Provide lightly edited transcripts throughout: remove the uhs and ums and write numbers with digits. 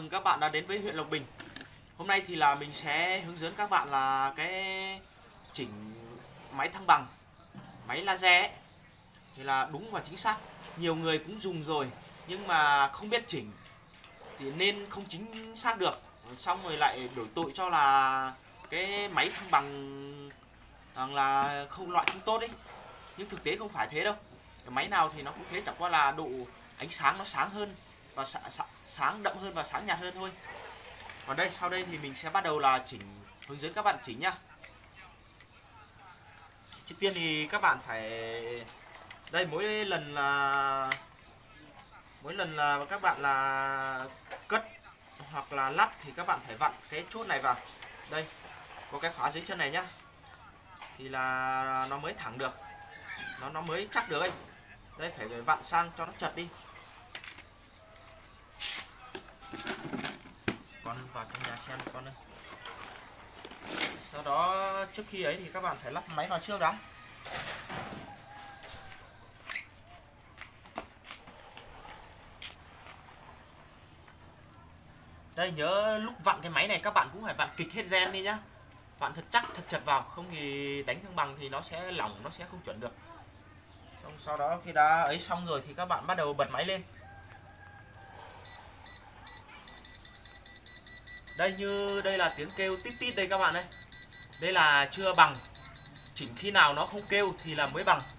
mừng các bạn đã đến với huyện Lộc Bình. Hôm nay thì là mình sẽ hướng dẫn các bạn là cái chỉnh máy thăng bằng, máy laser ấy. Thì là đúng và chính xác. Nhiều người cũng dùng rồi nhưng mà không biết chỉnh thì nên không chính xác được. Xong rồi lại đổi tội cho là cái máy thăng bằng rằng là loại không tốt ấy. Nhưng thực tế không phải thế đâu. Cái máy nào thì nó cũng thế, chẳng qua là độ ánh sáng nó sáng hơn và sáng đậm hơn và sáng nhạt hơn thôi. Còn đây, sau đây thì mình sẽ bắt đầu là hướng dẫn các bạn chỉnh nhá. Trước tiên thì các bạn phải đây, mỗi lần là các bạn là cất hoặc là lắp thì các bạn phải vặn cái chốt này vào. Đây, có cái khóa dưới chân này nhá. Thì là nó mới thẳng được. Nó mới chắc được ấy. Đây, phải vặn sang cho nó chật đi. Con vào trong nhà xem con ơi. Sau đó trước khi ấy thì các bạn phải lắp máy vào trước đã. Đây, nhớ lúc vặn cái máy này các bạn cũng phải vặn kịch hết gen đi nhá. Vặn thật chắc, thật chật vào, không thì đánh thăng bằng thì nó sẽ lỏng, nó sẽ không chuẩn được. Sau đó khi đã ấy xong rồi thì các bạn bắt đầu bật máy lên. Đây là tiếng kêu tít tít đây các bạn ơi. Đây là chưa bằng. Chỉnh khi nào nó không kêu thì là mới bằng.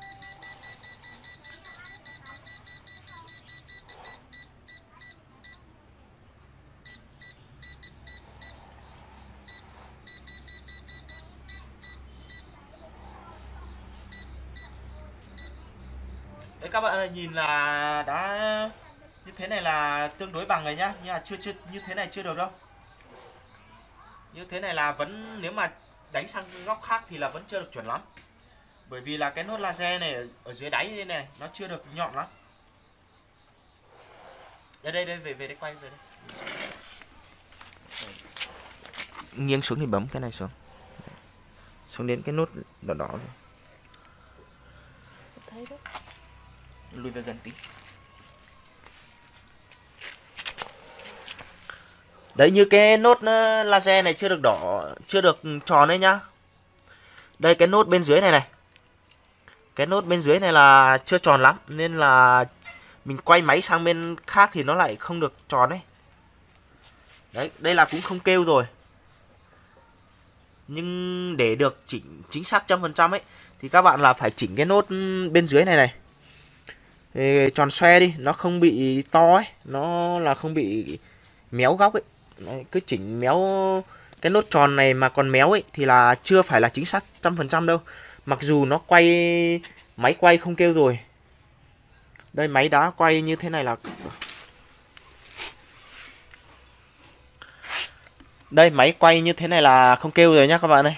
Đấy, các bạn nhìn là đã như thế này là tương đối bằng rồi nhá, nhưng mà chưa như thế này chưa được đâu. Như thế này là vẫn, nếu mà đánh sang góc khác thì là vẫn chưa được chuẩn lắm. Bởi vì là cái nốt laser này ở dưới đáy đây này nó chưa được nhọn lắm. Đây về đây, quay về đây. Nghiêng xuống thì bấm cái này xuống. Xuống đến cái nốt đỏ đỏ này. Thấy đó. Lùi về gần tí. Đấy, như cái nốt laser này chưa được đỏ, chưa được tròn đấy nhá. Đây, cái nốt bên dưới này này. Cái nốt bên dưới này là chưa tròn lắm, nên là mình quay máy sang bên khác thì nó lại không được tròn đấy. Đấy, đây là cũng không kêu rồi. Nhưng để được chỉnh chính xác 100% ấy thì các bạn là phải chỉnh cái nốt bên dưới này này. Thì tròn xoe đi, nó không bị to ấy, nó là không bị méo góc ấy. Đấy, cứ chỉnh méo cái nốt tròn này mà còn méo ấy thì là chưa phải là chính xác 100% đâu. Mặc dù nó máy quay không kêu rồi. Đây, máy đã quay như thế này là đây, máy quay như thế này là không kêu rồi nhá các bạn ơi.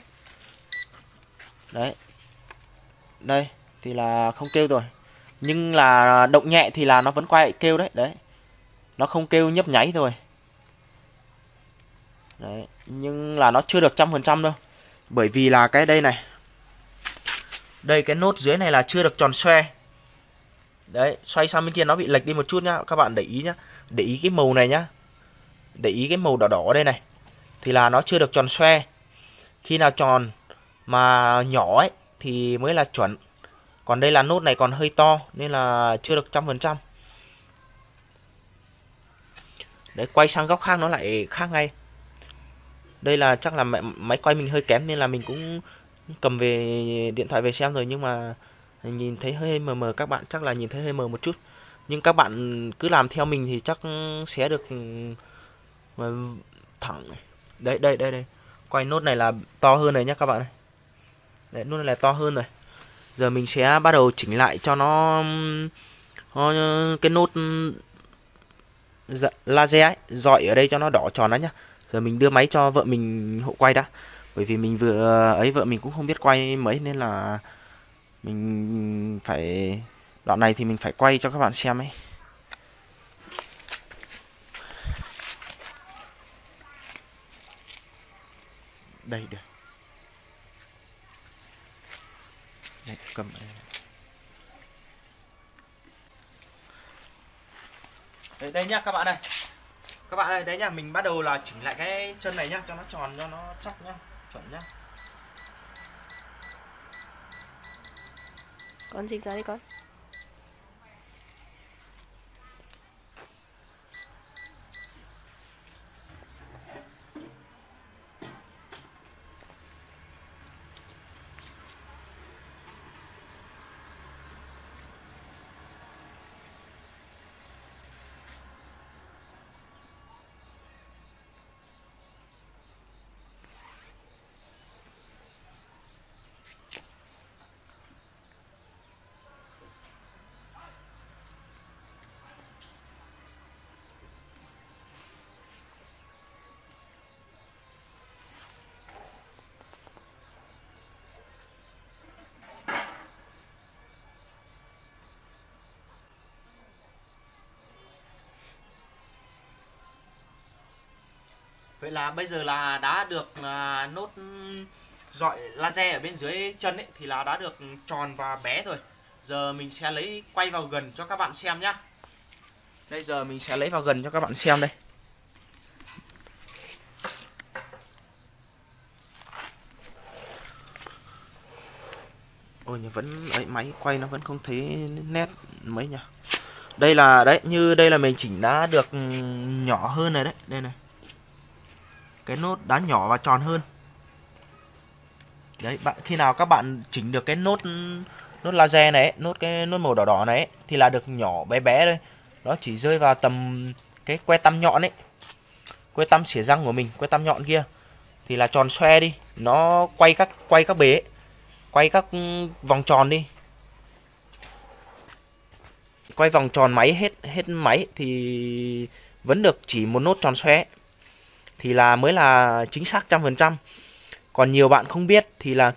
Đấy. Đây thì là không kêu rồi. Nhưng là động nhẹ thì là nó vẫn quay kêu đấy. Đấy. Nó không kêu nhấp nháy rồi. Đấy, nhưng là nó chưa được 100% đâu. Bởi vì là cái đây này. Đây, cái nốt dưới này là chưa được tròn xoe. Đấy, xoay sang bên kia nó bị lệch đi một chút nhá. Các bạn để ý nhá. Để ý cái màu này nhá. Để ý cái màu đỏ đỏ đây này. Thì là nó chưa được tròn xoe. Khi nào tròn mà nhỏ ấy thì mới là chuẩn. Còn đây là nốt này còn hơi to nên là chưa được 100%. Đấy, quay sang góc khác nó lại khác ngay. Đây là chắc là máy quay mình hơi kém nên là mình cũng cầm về điện thoại về xem rồi, nhưng mà nhìn thấy hơi mờ mờ, các bạn chắc là nhìn thấy hơi mờ một chút. Nhưng các bạn cứ làm theo mình thì chắc sẽ được thẳng. Đây. Quay nốt này là to hơn rồi nhé các bạn ơi. Đấy, nốt này là to hơn rồi. Giờ mình sẽ bắt đầu chỉnh lại cho nó cái nốt laser ấy, dọi ở đây cho nó đỏ tròn đó nhá. Giờ mình đưa máy cho vợ mình hộ quay đã. Bởi vì mình vừa ấy, vợ mình cũng không biết quay mấy nên là mình phải, đoạn này thì mình phải quay cho các bạn xem ấy. Đây được. Đây, cầm đây nhá các bạn ơi. Các bạn ơi, đấy nhá, mình bắt đầu là chỉnh lại cái chân này nhá, cho nó tròn, cho nó chắc nhá, chuẩn nhá. Con dịch ra đi con. Vậy là bây giờ là đã được nốt dọi laser ở bên dưới chân ấy thì là đã được tròn và bé rồi. Giờ mình sẽ lấy quay vào gần cho các bạn xem nhá. Bây giờ mình sẽ lấy vào gần cho các bạn xem đây. Ôi nhưng vẫn ấy, máy quay nó vẫn không thấy nét mấy nhỉ. Đây là đấy, như đây là mình chỉnh đã được nhỏ hơn rồi đấy, đây này. Cái nốt đã nhỏ và tròn hơn. Đấy, khi nào các bạn chỉnh được cái nốt nốt laser này, cái nốt màu đỏ đỏ này thì là được nhỏ bé bé thôi. Nó chỉ rơi vào tầm cái que tăm nhọn ấy. Que tăm xỉa răng của mình, que tăm nhọn kia thì là tròn xoe đi, nó quay các bề ấy, quay các vòng tròn đi. Quay vòng tròn máy hết máy thì vẫn được chỉ một nốt tròn xoe thì là mới là chính xác 100%. Còn nhiều bạn không biết thì là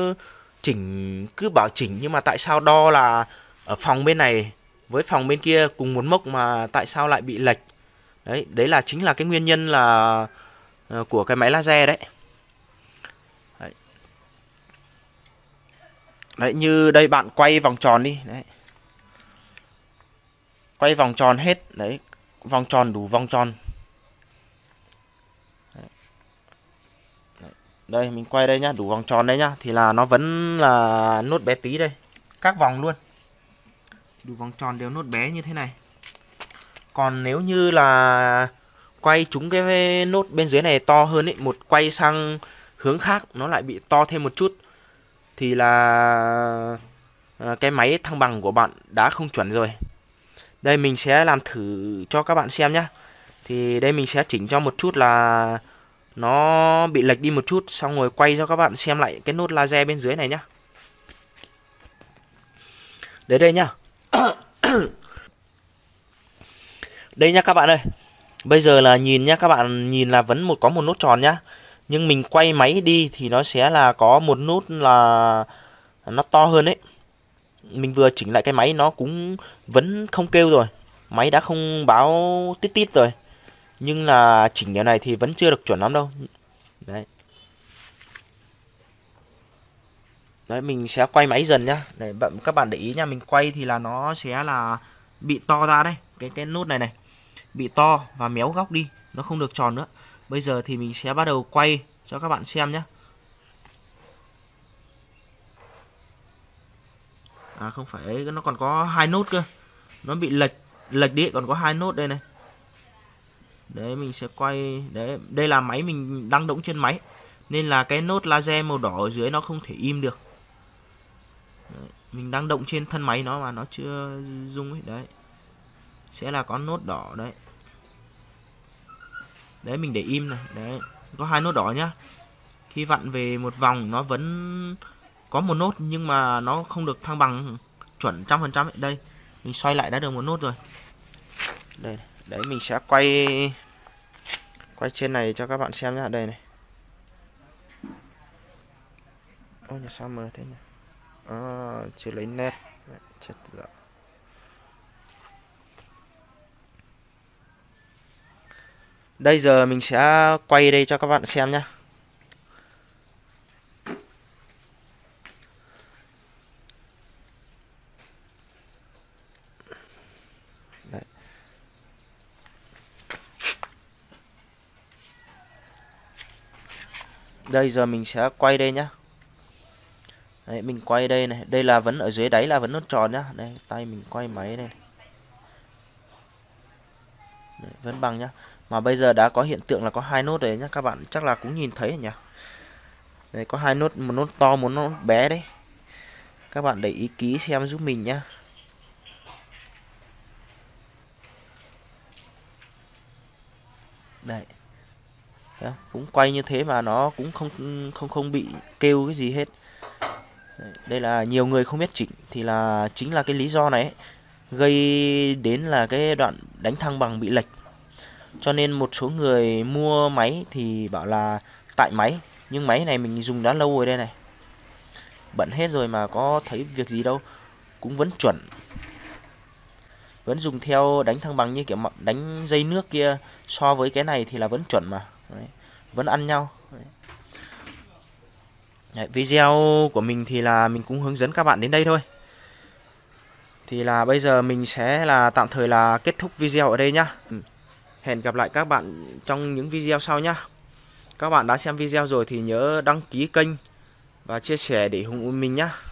cứ bảo chỉnh, nhưng mà tại sao đo là ở phòng bên này với phòng bên kia cùng một mốc mà tại sao lại bị lệch. Đấy là chính là cái nguyên nhân là của cái máy laser đấy. Đấy, như đây bạn quay vòng tròn đi đấy. Quay vòng tròn hết đấy, vòng tròn đủ vòng tròn. Đây mình quay đây nhá, đủ vòng tròn đây nhá thì là nó vẫn là nốt bé tí đây. Các vòng luôn. Đủ vòng tròn đều nốt bé như thế này. Còn nếu như là quay trúng cái nốt bên dưới này to hơn ấy, một quay sang hướng khác nó lại bị to thêm một chút thì là cái máy thăng bằng của bạn đã không chuẩn rồi. Đây mình sẽ làm thử cho các bạn xem nhá. Thì đây mình sẽ chỉnh cho một chút là nó bị lệch đi một chút, xong rồi quay cho các bạn xem lại cái nốt laser bên dưới này nhá. Đấy đây nhá. Đây nhá các bạn ơi. Bây giờ là nhìn nhá, các bạn nhìn là vẫn có một nốt tròn nhá. Nhưng mình quay máy đi thì nó sẽ là có một nốt là nó to hơn ấy. Mình vừa chỉnh lại cái máy nó cũng vẫn không kêu rồi. Máy đã không báo tít tít rồi. Nhưng là chỉnh điều này thì vẫn chưa được chuẩn lắm đâu. Đấy. Đấy mình sẽ quay máy dần nhá. Để các bạn để ý nha, mình quay thì là nó sẽ là bị to ra đây. Cái nốt này này bị to và méo góc đi, nó không được tròn nữa. Bây giờ thì mình sẽ bắt đầu quay cho các bạn xem nhé. À không phải, nó còn có hai nốt cơ, nó bị lệch đi, còn có hai nốt đây này. Đấy mình sẽ quay, đấy đây là máy mình đang động trên máy nên là cái nốt laser màu đỏ ở dưới nó không thể im được. Đấy, mình đang động trên thân máy nó mà nó chưa rung ấy. Đấy sẽ là có nốt đỏ đấy. Đấy mình để im này, đấy có hai nốt đỏ nhá. Khi vặn về một vòng nó vẫn có một nốt nhưng mà nó không được thăng bằng chuẩn 100% ấy. Đây mình xoay lại đã được một nốt rồi. Đây đấy mình sẽ quay trên này cho các bạn xem nhá. Đây này. Ôi sao mờ thế nhỉ? Chưa lấy nét. Chết rồi. Đây giờ mình sẽ quay đây cho các bạn xem nhá. Đấy. Đây giờ mình sẽ quay đây nhá. Đấy, mình quay đây này, đây là vẫn ở dưới đáy là vẫn nốt tròn nhá. Đây, tay mình quay máy đây. Đấy, vẫn bằng nhá. Mà bây giờ đã có hiện tượng là có hai nốt đấy nhá, các bạn chắc là cũng nhìn thấy nhỉ. Đây có hai nốt, một nốt to, một nốt bé đấy. Các bạn để ý kỹ xem giúp mình nhá. Đây. Đấy, cũng quay như thế mà nó cũng không bị kêu cái gì hết. Đây là nhiều người không biết chỉnh thì là chính là cái lý do này ấy, gây đến là cái đoạn đánh thăng bằng bị lệch. Cho nên một số người mua máy thì bảo là tại máy, nhưng máy này mình dùng đã lâu rồi đây này. Bận hết rồi mà có thấy việc gì đâu, cũng vẫn chuẩn. Vẫn dùng theo đánh thăng bằng như kiểu đánh dây nước kia, so với cái này thì là vẫn chuẩn mà. Đấy, vẫn ăn nhau. Đấy, video của mình thì là mình cũng hướng dẫn các bạn đến đây thôi. Thì là bây giờ mình sẽ là tạm thời là kết thúc video ở đây nhá. Hẹn gặp lại các bạn trong những video sau nhá. Các bạn đã xem video rồi thì nhớ đăng ký kênh và chia sẻ để ủng hộ mình nhá.